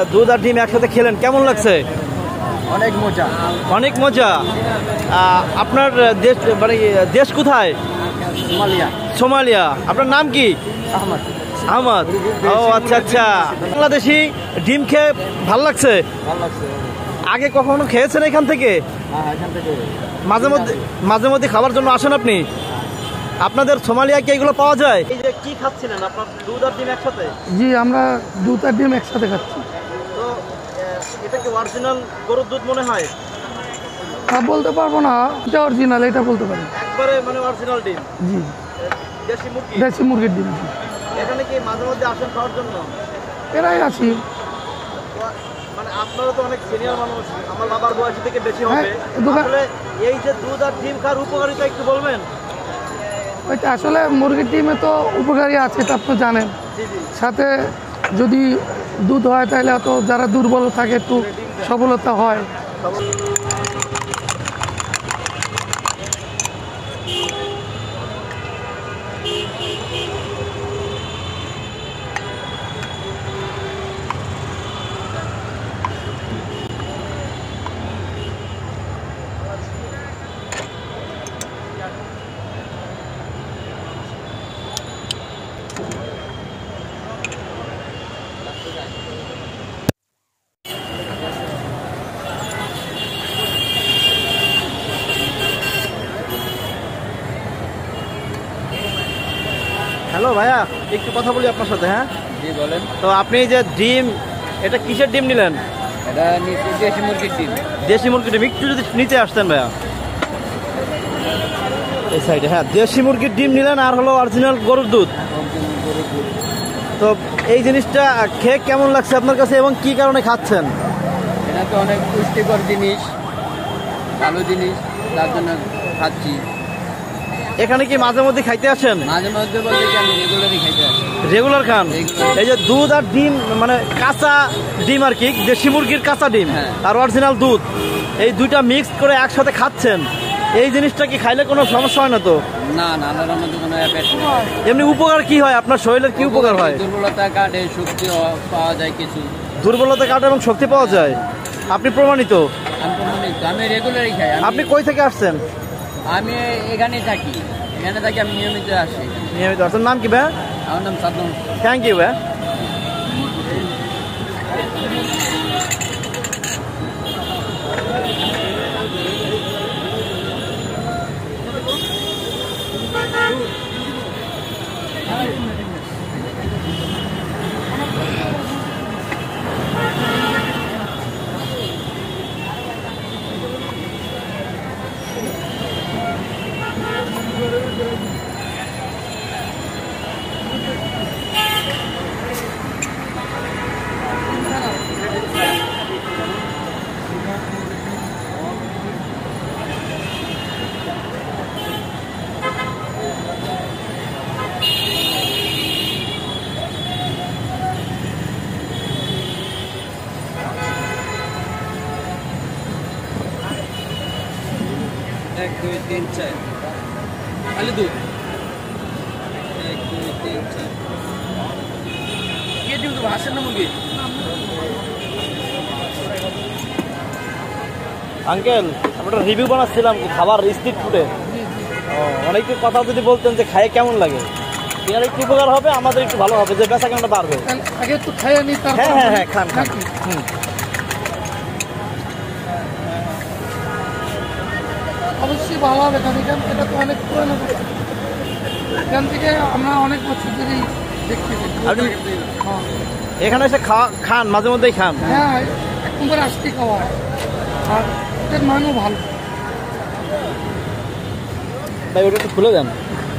দুধ আর ডিম একসাথে খেলেন, কেমন লাগছে? অনেক মজা। অনেক মজা। আপনার দেশ মানে দেশ কোথায়? সোমালিয়া। সোমালিয়া। আপনার নাম কি? আহমদ। আহমদ। ও আচ্ছা আচ্ছা। বাংলাদেশি ডিম খেয়ে ভালো লাগছে? ভালো লাগছে। আগে কখনো খেয়েছেন এখান থেকে? এখান থেকে মাঝে মধ্যে খাবার জন্য আসেন আপনি? আপনাদের সোমালিয়া কি এগুলো পাওয়া যায়? এই যে কি খাচ্ছিলেন আপনার, দুধ আর ডিম একসাথে? জি, আমরা দুধ আর ডিম একসাথে খাচ্ছি। তো এটা কি অরিজিনাল গরুর দুধ মনে হয়? বলতে পারবো না, এটা অরিজিনাল, এটা বলতে পারি। একবারে মানে অরিজিনাল ডিম? জি। দেশি মুরগি? দেশি মুরগির ডিম। এখানে কি মাঝে মধ্যে আসেন খাওয়ার জন্য? এরাই আছি। মানে আপনারা তো অনেক সিনিয়র মানুষ, আমার বাবার বয়স থেকে বেশি হবে। আসলে এই যে দুধ আর ডিম খাওয়ার উপকারিতা একটু বলবেন? ওইটা আসলে মুরগির ডিমে তো উপকারী আছে, এটা আপনি জানেন। সাথে যদি দুধ হয় তাহলে তো যারা দুর্বল থাকে একটু সবলতা হয়। হ্যালো ভাইয়া, একটু কথা বলি আপনার সাথে। হ্যাঁ জি বলেন। তো আপনি যে ডিম, এটা কিসের ডিম নিলেন? এটা দেশি মুরগির ডিম। দেশি মুরগির ডিম, একটু যদি নিচে আসতেন ভাইয়া এই সাইডে। হ্যাঁ, দেশি মুরগির ডিম নিলেন আর হলো অরিজিনাল গরুর দুধ। তো এই জিনিসটা খেয়ে কেমন লাগছে আপনার কাছে এবং কি কারণে খাচ্ছেন? এটা তো অনেক পুষ্টিকর জিনিস, ভালো জিনিস, তার জন্য খাচ্ছি। এখানে কি মাঝে মধ্যে খাইতে আসেন? মাঝে মধ্যে বলতে কি আমি রেগুলারই খাইতে আসি। রেগুলার খান? এই যে দুধ আর ডিম মানে কাঁচা ডিম আর কি, দেশি মুরগির কাঁচা ডিম আর অরিজিনাল দুধ, এই দুইটা মিক্স করে একসাথে খাচ্ছেন, এই জিনিসটা কি খাইলে কোনো সমস্যা হয় না তো? না না, আল্লাহর মধ্যে কোনো এফেক্ট নেই। এমনি উপকার কি হয় আপনার শরীরের, কি উপকার হয়? দুর্বলতা কাটে, শক্তি পাওয়া যায় কিছু। দুর্বলতা কাটে এবং শক্তি পাওয়া যায়? আপনি প্রমাণিত? আমি প্রমাণিত, আমি রেগুলারই খাই। আপনি কই থেকে আসছেন? আমি এখানেই থাকি, আমি নিয়মিত আসি। নিয়মিত আসছেন। নাম কি ভাই? আমার নাম সাদ্দাম। থ্যাংক ইউ ভাই। এক দুই তিন চার, খালি দুধ। এক দুই তিন চার। কে দিব হাসেন না মুরগি? আঙ্কেল, আমরা রিভিউ বানাচ্ছিলাম খাবার স্ট্রিট ফুডে। অনেকে কথা যদি বলতেন যে খায় কেমন লাগে, এনার একটু উপকার হবে, আমাদের একটু ভালো হবে, যে বেচা কেনাটা বাড়বে। আগে একটু খাইয়ে নি। হ্যাঁ হ্যাঁ হ্যাঁ, খান খান। অবশ্যই ভালো হবে, কারণ এটা তো অনেক পুরোনো। এখান থেকে আমরা অনেক বছর ধরেই দেখতেছি। এখানে এসে খান, মাঝে মধ্যেই খান? হ্যাঁ, এখন করে আসতে খাওয়া হয়, আর এটার মানও ভালো। ভাই ওটা একটু খুলে দেন।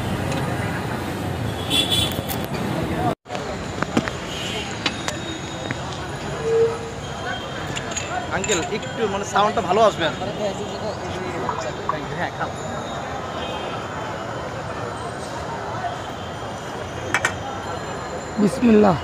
আঙ্কেল একটু মানে সাউন্ডটা ভালো আসবে। হ্যাঁ খান। বিসমিল্লাহ।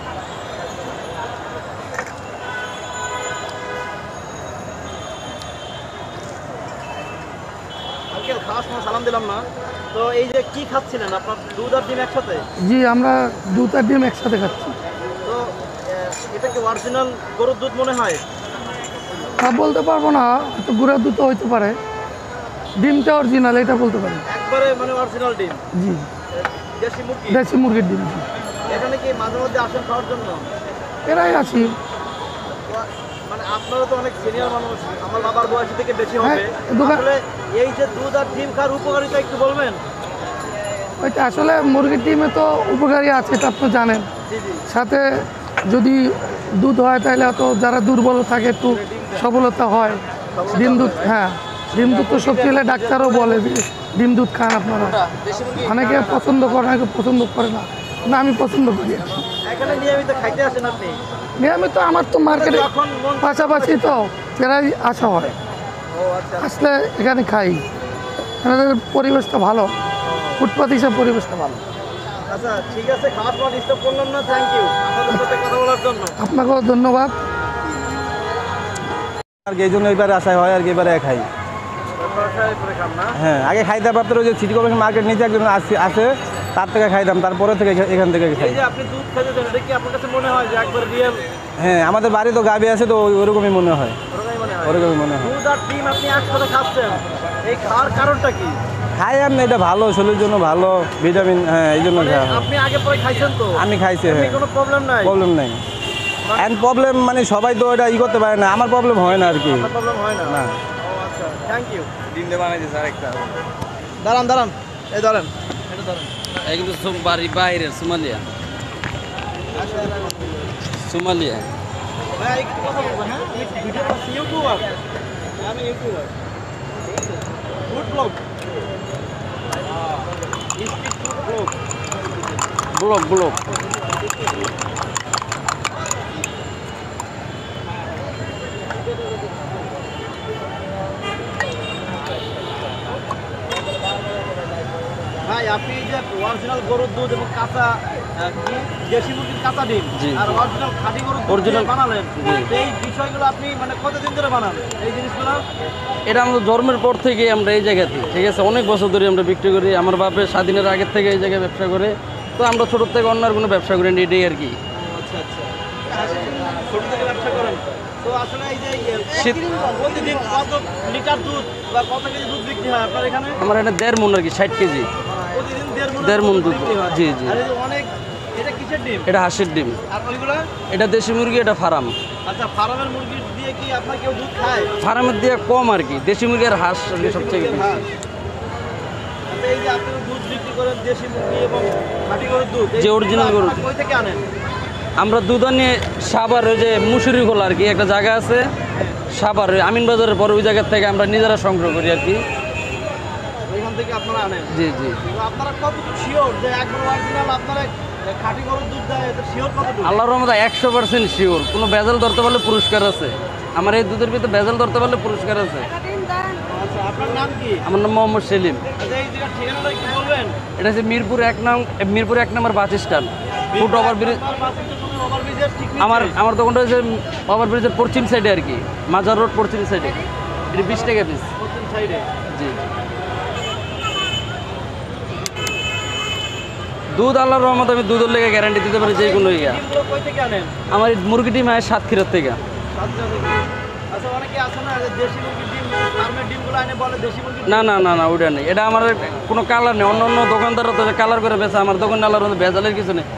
আঙ্কেল খাওয়ার সময় সালাম দিলাম না তো, এই যে কি খাচ্ছিলেন আপনার, দুধ আর ডিম একসাথে? জি, আমরা দুধ আর ডিম একসাথে খাচ্ছি। তো এটা কি অরিজিনাল গরুর দুধ মনে হয়? তা বলতে পারবো না, তো গুঁড়া দুধ হইতে পারে, ডিমটা অরিজিনাল এটা বলতে পারি। একবারে মানে অরিজিনাল ডিম? জি, দেশি মুরগি? দেশি মুরগির ডিম। জি। এখানে কি মাঝে মধ্যে আসেন খাওয়ার জন্য? এরাই আছি। মানে আপনারা তো অনেক সিনিয়র মানুষ, আমার বাবার বয়স থেকে বেশি হবে। হ্যাঁ, আসলে এই যে দুধ আর ডিম খাওয়ার উপকারিতা একটু বলবেন? ওইটা আসলে মুরগির ডিমে তো উপকারী আছে, এটা আপনি জানেন। সাথে যদি দুধ হয় তাহলে তো যারা দুর্বল থাকে একটু সবলতা হয়। ডিম দুধ, হ্যাঁ ডিম দুধ তো শক্তি হলে ডাক্তারও বলে যে ডিম দুধ খান আপনারা। অনেকে পছন্দ করে, অনেকে পছন্দ করে না, না আমি পছন্দ করি। এখানে নিয়মিত খাইতে আসেন আপনি? নিয়মিত আমার তো মার্কেটে পাশাপাশি তো প্রায় আসা হয়। আসলে এখানে খাই, আমাদের পরিবেশটা ভালো, ফুটপাত হিসাবে পরিবেশটা ভালো। আচ্ছা ঠিক আছে, খাওয়ার পর ডিস্টার্ব করলাম না, থ্যাংক ইউ আমাদের সাথে কথা বলার জন্য। আপনাকেও ধন্যবাদ। আর কি এই জন্য এবারে আসা হয় আর কি, এবারে খাই। হ্যাঁ, আগে খাইতে পারতো, ওই যে সিটি কর্পোরেশন মার্কেট নিচে একজন আসে, তার থেকে খাইতাম, তারপরে থেকে এখান থেকে খাই। এই যে আপনি দুধ খাইতেছেন, এটা কি আপনার কাছে মনে হয় যে একবার রিয়েল? হ্যাঁ, আমাদের বাড়ি তো গাভী আছে, তো ওরকমই মনে হয়, ওরকমই মনে হয়। দুধ আর ডিম আপনি একসাথে খাচ্ছেন, এই খাওয়ার কারণটা কি? খাই আমি, এটা ভালো, শরীরের জন্য ভালো, ভিটামিন, হ্যাঁ এই জন্য খাওয়া হয়। আপনি আগে পরে খাইছেন তো? আমি খাইছি, হ্যাঁ। কোনো প্রবলেম নাই? প্রবলেম নাই। এন্ড প্রবলেম মানে সবাই তো এটা করতে পারে না, আমার প্রবলেম হয় না আর কি। প্রবলেম হয় না? না। আচ্ছা, থ্যাংক ইউ। ডিম দিয়ে বানাইছে স্যার একটা। দাঁড়ান, এই ধরেন, এটা ধরেন। এই কিন্তু বাড়ি বাইরে সোমালিয়া। ভাই একটু কথা বলবো, হ্যাঁ? ভিডিও করছি, ইউটিউবার আমি, ইউটিউবার, ফুড ব্লগ, ব্লগ ভাই আপনি যে অরিজিনাল গরুর দুধ এবং কাঁচা দেশি মুরগির কাঁচা ডিম আর অরিজিনাল খাঁটি গরুর দুধ বানালেন, এই বিষয়গুলো আপনি মানে কতদিন ধরে বানান এই জিনিসগুলো? এটা আমাদের জন্মের পর থেকে আমরা এই জায়গাতে, ঠিক আছে, অনেক বছর ধরে আমরা বিক্রি করি। আমার বাপের স্বাধীনের আগের থেকে এই জায়গায় ব্যবসা করে, তো আমরা ছোটোর থেকে অন্য আর কোনো ব্যবসা করি না, এটাই আর কি। আচ্ছা, ছোট থেকে ব্যবসা করেন, তো আসলে এই যে প্রতিদিন কত লিটার দুধ বা কত কেজি দুধ বিক্রি হয় আপনার এখানে? আমার এটা 1.5 মণ আর কি, 60 কেজি। প্রতিদিন 1.5 মণ দুধ। জি। আর অনেক, এটা কিসের ডিম? এটা হাঁসের ডিম। আর ওইগুলো? এটা দেশি মুরগি, এটা ফার্ম। আচ্ছা, ফার্মের মুরগি দিয়ে কি আপনার কেউ দুধ খায়? ফার্মের দিয়ে কম আর কি, দেশি মুরগি আর হাঁস সবচেয়ে বেশি। আচ্ছা, এই যে আপনি দুধ বিক্রি করেন দেশি মুরগি এবং খাঁটি গরুর দুধ, যে অরিজিনাল গরুর দুধ, কই থেকে আনেন? আমরা দুধ আনি সাভার, ওই যে মুসুরি খোলা আর কি একটা জায়গা আছে সাভার, আমিন বাজারের পরে, ওই জায়গার থেকে আমরা নিজেরা সংগ্রহ করি আর কি। ওইখান থেকে আপনারা আনেন? জি। আপনারা কতটুকু শিওর যে একবার অরিজিনাল আপনারা খাঁটি গরুর দুধ দেয়, এটা শিওর কতটুকু? আল্লাহর রহমতে 100% শিওর। কোনো ভেজাল ধরতে পারলে পুরস্কার আছে, আমার এই দুধের ভিতরে ভেজাল ধরতে পারলে পুরস্কার আছে। আচ্ছা, আপনার নাম কি? আমার নাম মোহাম্মদ সেলিম। আচ্ছা, এই জায়গার ঠিকানাটা একটু বলবেন? এটা হচ্ছে Mirpur 1 number bus stand, foot overbridge. আমার দোকানটা হচ্ছে ওভারব্রিজের পশ্চিম সাইডে আর কি, মাজার রোড পশ্চিম সাইডে। এটা 20 টাকা পিস। পশ্চিম সাইডে? জি। দুধ আল্লাহর রহমত, আমি দুধের লেগে গ্যারান্টি দিতে পারি যে কোনো ইয়া। ডিমগুলো কই থেকে আনেন? আমার এই মুরগি ডিম হয় সাতক্ষীরার থেকে। আচ্ছা, অনেকে আছে না যে দেশি মুরগির ডিম, ফার্মের ডিমগুলো আনে বলে দেশি মুরগির ডিম। না ওটা নেই, এটা আমার কোনো কালার নেই। অন্য দোকানদাররা তো কালার করে বেচে, আমার দোকানে আল্লাহর রহমতে ভেজালের কিছু নেই।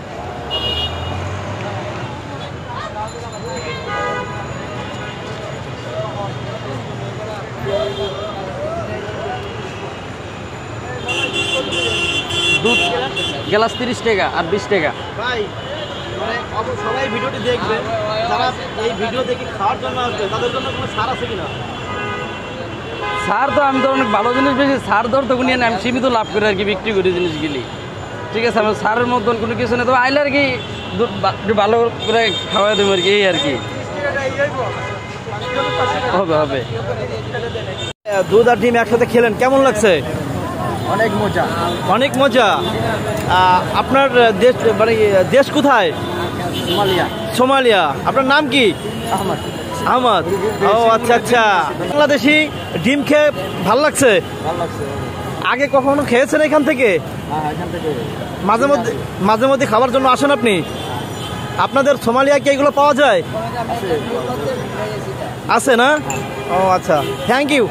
দুধ গ্লাস 30 টাকা আর 20 টাকা। ভাই মানে সবাই ভিডিওটি দেখবে, যারা এই ভিডিও দেখে খাওয়ার জন্য আসবে তাদের জন্য কোনো ছাড় আছে কিনা? ছাড় তো আমি তো অনেক ভালো জিনিস বেশি ছাড় দর তো নিয়ে আমি সীমিত লাভ করে আর কি বিক্রি করি জিনিসগুলি, ঠিক আছে। আমার ছাড়ের মতন কোনো কিছু নেই, তবে আইলে আর কি একটু ভালো করে খাওয়াই দেবো আর কি, এই আর কি। হবে। দুধ আর ডিম একসাথে খেলেন, কেমন লাগছে? অনেক মজা। আপনার দেশ মানে দেশ কোথায়? সোমালিয়া। আপনার নাম কি? আহমদ। ও আচ্ছা। বাংলাদেশি ডিম খেয়ে ভালো লাগছে? আগে কখনো খেয়েছেন এখান থেকে? মাঝে মধ্যে খাবার জন্য আসেন আপনি? আপনাদের সোমালিয়া কি এগুলো পাওয়া যায়? আছে না? ও আচ্ছা, থ্যাংক ইউ।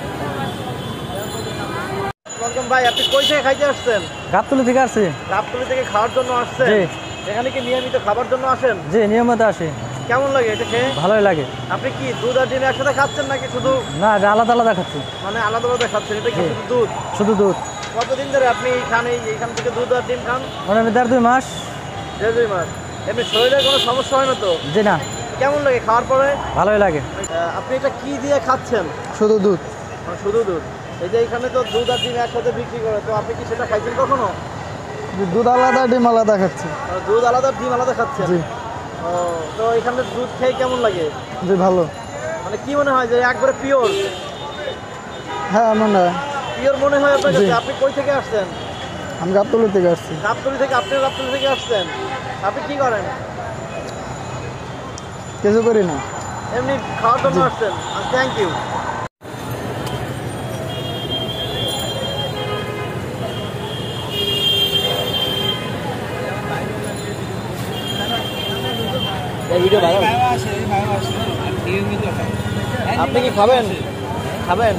ভাই আপনি কই থেকে খাইতে আসছেন? গাবতলী থেকে আসছি। গাবতলী থেকে খাওয়ার জন্য আসছেন? জি। এখানে কি নিয়মিত খাবার জন্য আসেন? জি, নিয়মিত আসি। কেমন লাগে এটা খেয়ে? ভালোই লাগে। আপনি কি দুধ আর ডিম একসাথে খাচ্ছেন নাকি শুধু? না, এটা আলাদা আলাদা খাচ্ছি। মানে আলাদা আলাদা খাচ্ছেন? এটা কি শুধু দুধ? শুধু দুধ। কতদিন ধরে আপনি এইখান থেকে দুধ আর ডিম খান? মানে 1.5-2 মাস। 1.5-2 মাস। এমনি শরীরে কোনো সমস্যা হয় না তো? জি না। কেমন লাগে খাওয়ার পরে? ভালোই লাগে। আপনি এটা কি দিয়ে খাচ্ছেন? শুধু দুধ। শুধু দুধ। এই যে এখানে তো দুধ আর ডিম একসাথে বিক্রি করে, তো আপনি কি সেটা খাইছেন কখনো? দুধ আলাদা, ডিম আলাদা খাচ্ছি। দুধ আলাদা ডিম আলাদা খাচ্ছেন? জি। ও, তো এখানে দুধ খেয়ে কেমন লাগে? জি, ভালো। মানে কি মনে হয় যে একবারে পিওর? হ্যাঁ, মনে হয়। পিওর মনে হয় আপনার কাছে? আপনি কই থেকে আসছেন? আমি গাবতলী থেকে আসছি। গাবতলী থেকে? আপনি গাবতলী থেকে আসছেন? আপনি কি করেন? কিছু করি না। এমনি খাওয়ার জন্য আসছেন? Thank you. আপনি কি খাবেন? খাবেন?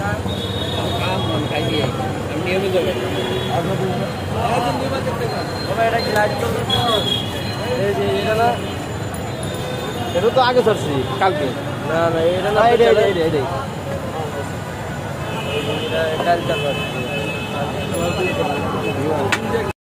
এটা তো আগে ছাড়ছি কালকে। না না, এটা না, এটাই